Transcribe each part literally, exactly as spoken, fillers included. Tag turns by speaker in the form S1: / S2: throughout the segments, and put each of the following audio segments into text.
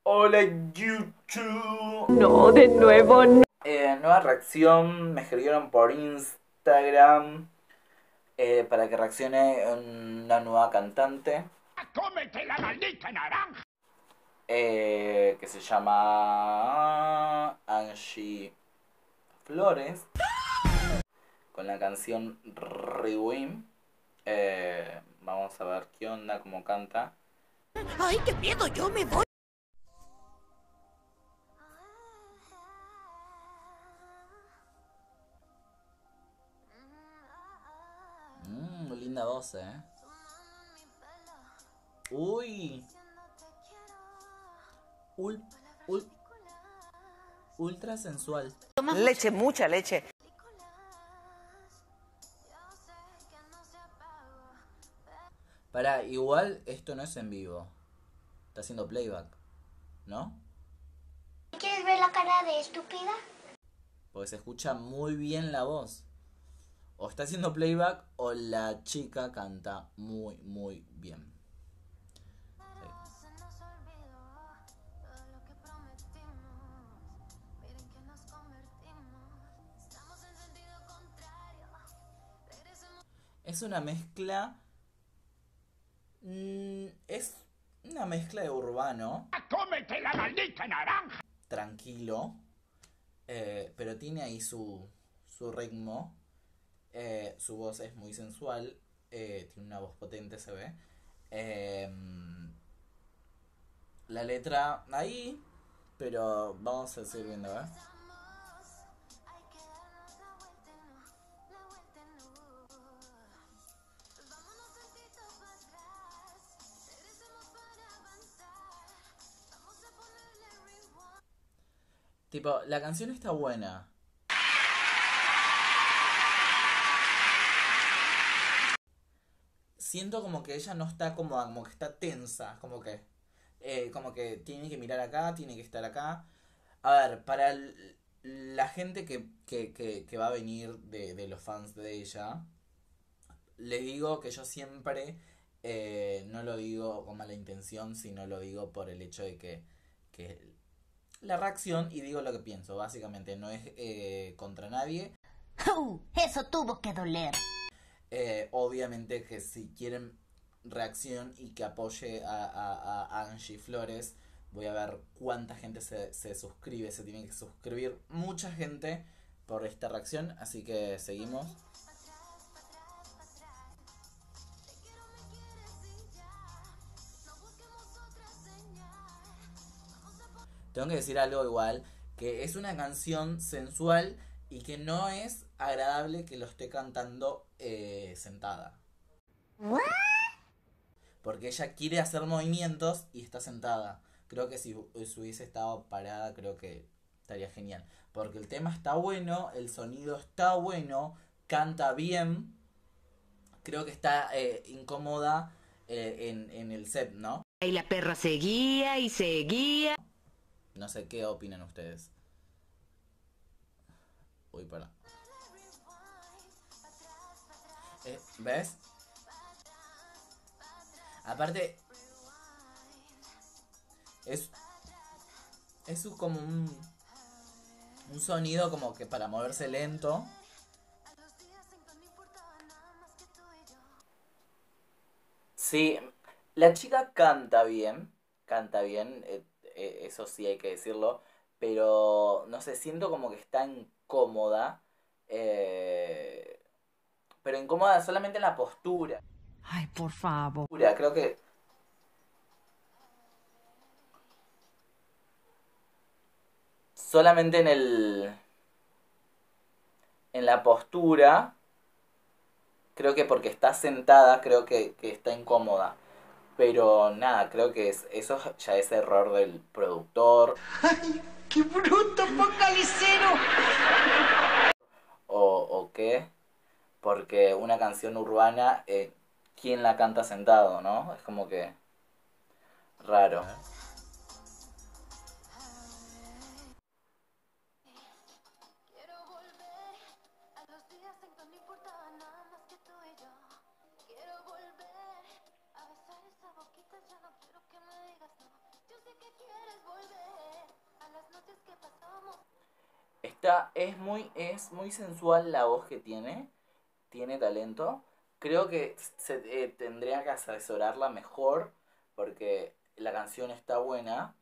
S1: Hola YouTube.
S2: No, de nuevo no.
S1: Eh, nueva reacción, me escribieron por Instagram eh, para que reaccione una nueva cantante
S3: ¡Cómete la maldita naranja!
S1: eh, que se llama Angie Flores con la canción Rewind. Eh, vamos a ver qué onda, cómo canta.
S2: ¡Ay, qué miedo! Yo me voy.
S1: Mmm, linda voz, eh. Uy, ul, ul, ultra sensual.
S4: Leche, mucha leche.
S1: Para, igual esto no es en vivo. Está haciendo playback, ¿no?
S5: ¿Quieres ver la cara de estúpida?
S1: Porque se escucha muy bien la voz. O está haciendo playback o la chica canta muy, muy bien. Es una mezcla... Mmm, es una mezcla de urbano.
S3: ¡Cómete la maldita naranja!
S1: Tranquilo. Eh, pero tiene ahí su, su ritmo. Eh, su voz es muy sensual. Eh, tiene una voz potente, se ve. Eh, la letra ahí. Pero vamos a seguir viendo, ¿eh? Tipo, la canción está buena. Siento como que ella no está cómoda, como que está tensa, como que... eh, como que tiene que mirar acá, tiene que estar acá. A ver, para el- la gente que, que, que, que va a venir de, de los fans de ella, les digo que yo siempre eh, no lo digo con mala intención, sino lo digo por el hecho de que, que la reacción y digo lo que pienso, básicamente no es eh, contra nadie.
S5: Uh, eso tuvo que doler.
S1: Eh, obviamente que si quieren reacción y que apoye a, a, a Angie Flores, voy a ver cuánta gente se, se suscribe, se tiene que suscribir mucha gente por esta reacción, así que seguimos. Tengo que decir algo igual, que es una canción sensual y que no es agradable que lo esté cantando eh, sentada. Porque ella quiere hacer movimientos y está sentada. Creo que si, si hubiese estado parada, creo que estaría genial. Porque el tema está bueno, el sonido está bueno, canta bien. Creo que está eh, incómoda eh, en, en el set, ¿no?
S4: Y la perra seguía y seguía.
S1: No sé qué opinan ustedes. Uy, para. Eh, ¿Ves? Aparte, es, es como un, un sonido como que para moverse lento. Sí, la chica canta bien, canta bien, eh, eh, eso sí hay que decirlo, pero no sé, siento como que está incómoda, eh, pero incómoda solamente en la postura.
S4: Ay, por favor.
S1: Creo que solamente en el, en la postura, creo que porque está sentada, creo que, que está incómoda. Pero nada, creo que es, eso ya es error del productor.
S4: ¡Ay, qué bruto, focalicero!
S1: O, o qué. Porque una canción urbana, eh, ¿quién la canta sentado, no? Es como que raro. Está, es muy, es muy sensual la voz que tiene. Tiene talento. Creo que se, eh, tendría que asesorarla mejor. Porque la canción está buena.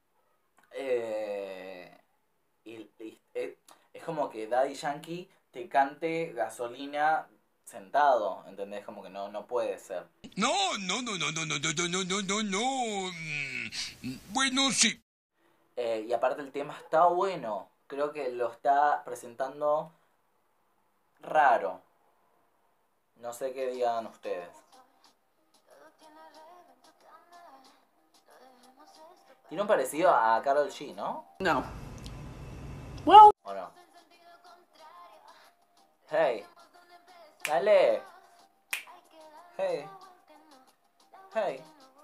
S1: Eh, y, y- eh, es como que Daddy Yankee te cante Gasolina sentado. ¿Entendés? Como que no, no puede ser.
S3: No, no, no, no, no, no, no, no, no, no, no, no. Mm, Bueno, sí.
S1: Eh, y aparte el tema está bueno. Creo que lo está presentando raro. No sé qué digan ustedes. Tiene un parecido a Karol G, ¿no?
S4: No.
S1: ¿O no? Hey. Dale. Hey. Hey.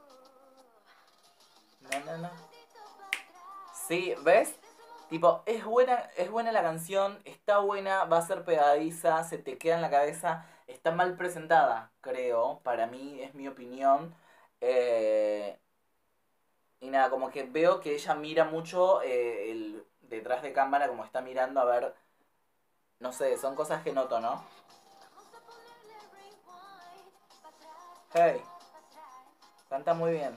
S1: No, no, no. Sí, ¿ves? Tipo, es buena, es buena la canción, está buena, va a ser pegadiza, se te queda en la cabeza, está mal presentada, creo, para mí, es mi opinión. Eh, y nada, como que veo que ella mira mucho eh, el, detrás de cámara, como está mirando a ver, no sé, son cosas que noto, ¿no? Hey, canta muy bien.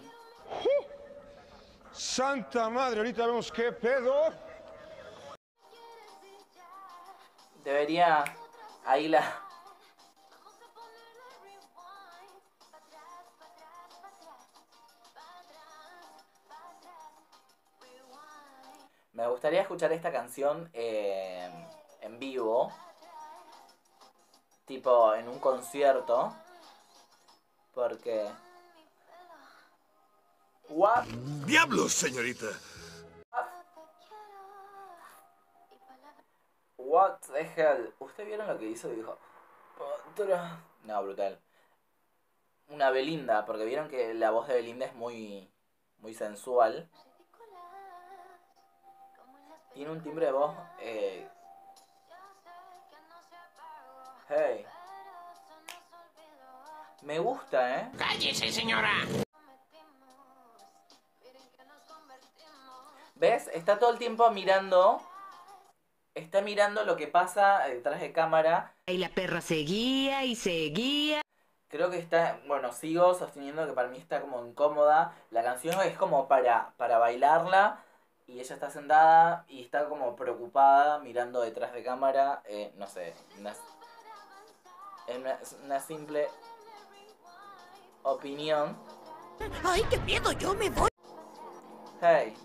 S6: Santa madre, ahorita vemos qué pedo.
S1: Debería, ahí la... Me gustaría escuchar esta canción eh, en vivo, tipo en un concierto, porque... What?
S3: Diablos, señorita.
S1: What the hell? ¿Ustedes vieron lo que hizo? Y dijo... "Otra". No, brutal. Una Belinda, porque vieron que la voz de Belinda es muy, muy sensual. Tiene un timbre de voz... Eh... Hey. Me gusta, ¿eh?
S3: ¡Cállese, señora!
S1: ¿Ves? Está todo el tiempo mirando. Está mirando lo que pasa detrás de cámara.
S4: Y la perra seguía y seguía.
S1: Creo que está... Bueno, sigo sosteniendo que para mí está como incómoda. La canción es como para, para bailarla. Y ella está sentada y está como preocupada mirando detrás de cámara. Eh, no sé. Una, es una, es una simple opinión.
S2: ¡Ay, qué miedo! ¡Yo me voy!
S1: Hey.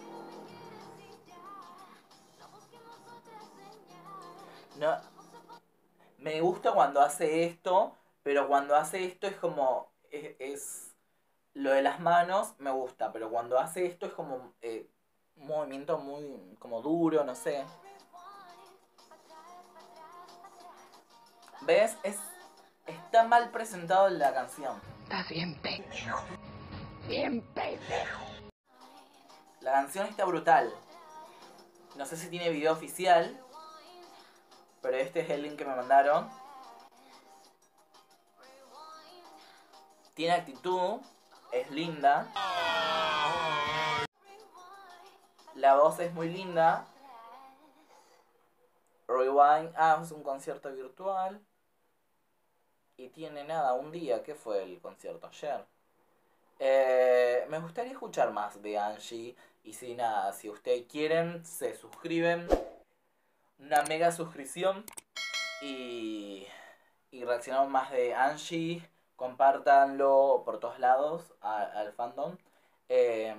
S1: No, me gusta cuando hace esto, pero cuando hace esto es como... Es, es- lo de las manos me gusta, pero cuando hace esto es como eh, un movimiento muy como duro, no sé. ¿Ves? Es, está mal presentado en la canción.
S4: Estás bien pendejo.
S1: La canción está brutal. No sé si tiene video oficial, pero este es el link que me mandaron. Tiene actitud, es linda. La voz es muy linda. Rewind, ah, es un concierto virtual. Y tiene nada, un día, ¿qué fue el concierto? Ayer. Eh, me gustaría escuchar más de Angie. Y si nada, si ustedes quieren, se suscriben. Una mega suscripción. Y, y reaccionamos más de Angie. Compártanlo por todos lados a- al fandom. Eh,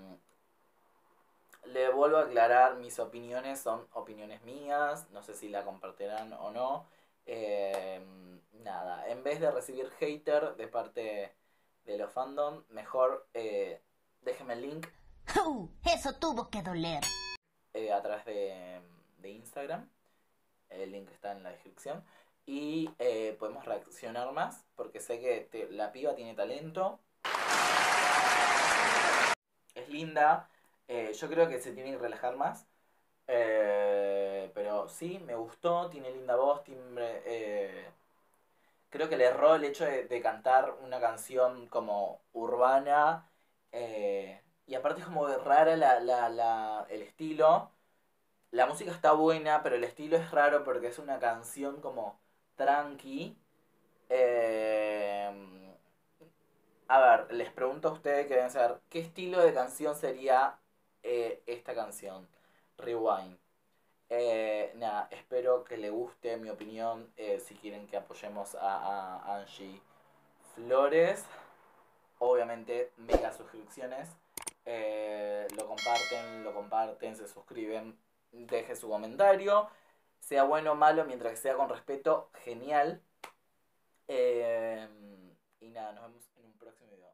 S1: le vuelvo a aclarar, mis opiniones son opiniones mías. No sé si la compartirán o no. Eh, nada, en vez de recibir hater de parte de los fandom, mejor eh, déjenme el link
S5: Uh, eso tuvo que doler.
S1: eh, a través de, de Instagram. El link está en la descripción. Y eh, podemos reaccionar más, porque sé que te- la piba tiene talento. Es linda. Eh, yo creo que se tiene que relajar más. Eh, pero sí, me gustó. Tiene linda voz, timbre. eh, creo que le erró el hecho de, de cantar una canción como urbana. eh, Y aparte es como rara la, la, la, el estilo. La música está buena, pero el estilo es raro porque es una canción como tranqui. Eh, a ver, les pregunto a ustedes que deben saber, ¿qué estilo de canción sería eh, esta canción? Rewind. Eh, nada, espero que le guste mi opinión. Eh, si quieren que apoyemos a, a Angie Flores, obviamente mega suscripciones. Eh, lo comparten, lo comparten, se suscriben, deje su comentario, sea bueno o malo, mientras que sea con respeto, genial. Eh, y nada, nos vemos en un próximo video.